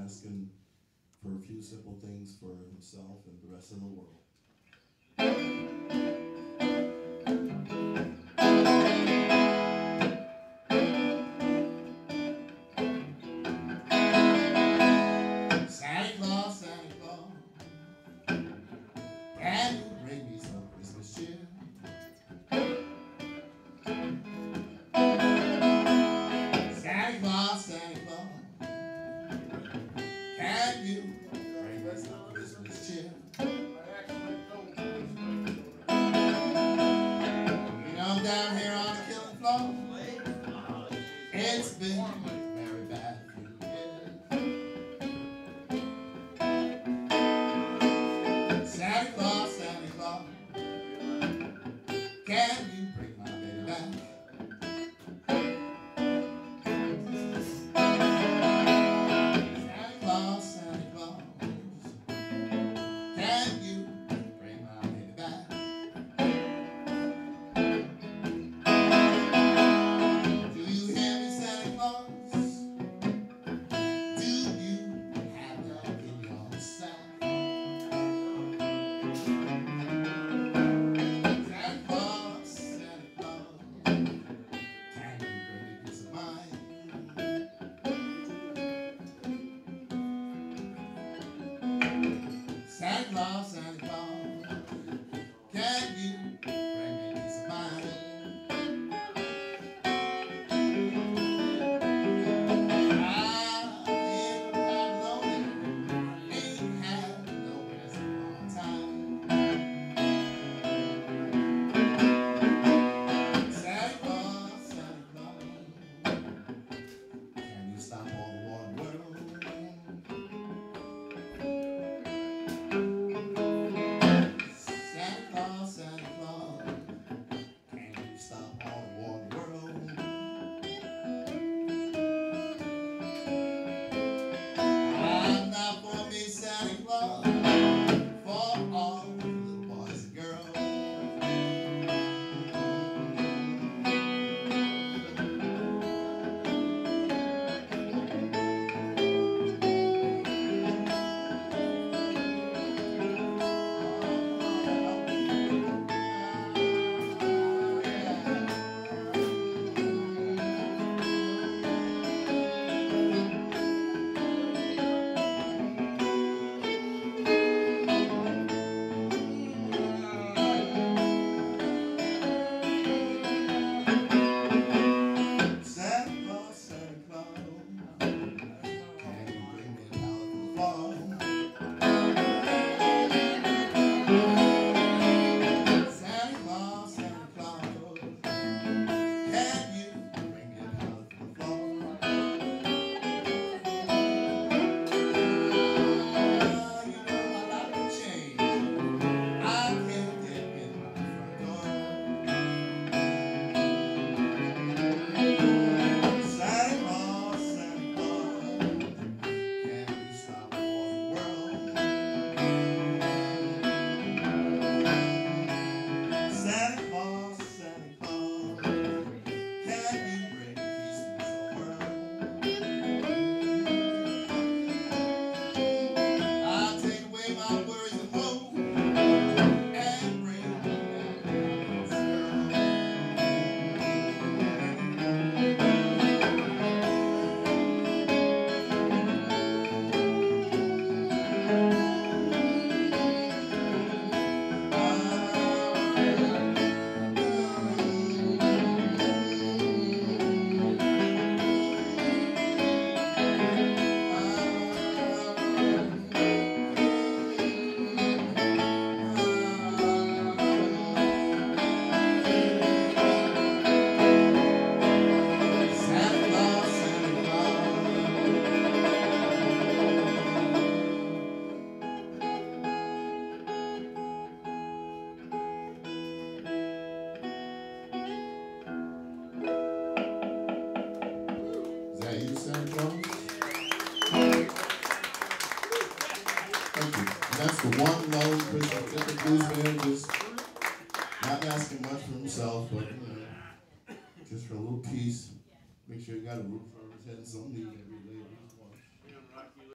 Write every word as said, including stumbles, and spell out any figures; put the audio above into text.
asking for a few simple things for himself and the rest of the world. Santa Claus, Santa Claus, can you bring me some Christmas cheer? Santa Claus, Santa Claus, can you bring me some Christmas cheer? You know, down here on the killing floor, it's been very bad for you. Santa Claus, Santa Claus, can you bring my baby back? Santa Claus, Santa Claus, can you bring my baby back? Do you hear me, Santa Claus? Do you have that in your sack? Santa Claus, Santa Claus, can you bring me peace of mind? Santa Claus, Santa Claus, can you bring me peace of mind? I ain't had lonely, ain't had no rest in a long time. Santa Claus, Santa Claus, can you stop all the war in the world? Santa Claus, Santa Claus, can you stop all the war in the world? I'm not for me, Santa Claus, for all the little boys and girls. Santa Claus, Santa Claus, can you bring me a dollar for the fall? Santa Claus, Santa Claus, can you bring me a dollar for the fall? You know my life will change. I can't get in my front door. Santa Claus, Santa Claus, can you stop all the world? Santa Claus, Santa Claus, can you bring peace to this whole world? I'll take away my worries and woe and bring me happiness, girl. Santa Claus, Santa Is that you, Santa Claus? Thank you. And that's the one lone Christmas Christmas blues man, just not asking much for himself, but you know, just for a little peace. Make sure you got a roof over his head and something to eat.